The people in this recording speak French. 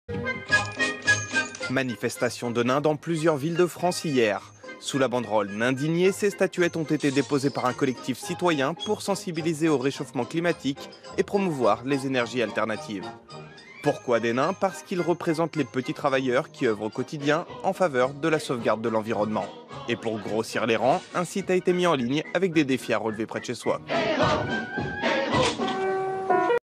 Manifestation de nains dans plusieurs villes de France hier. Sous la banderole N'indignés, ces statuettes ont été déposées par un collectif citoyen pour sensibiliser au réchauffement climatique et promouvoir les énergies alternatives. Pourquoi des nains? Parce qu'ils représentent les petits travailleurs qui œuvrent au quotidien en faveur de la sauvegarde de l'environnement. Et pour grossir les rangs, un site a été mis en ligne avec des défis à relever près de chez soi.